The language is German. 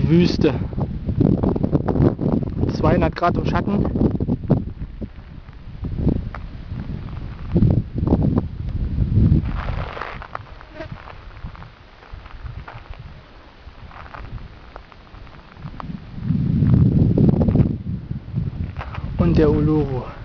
wirklich Wüste. 200 Grad im Schatten. Und der Uluru.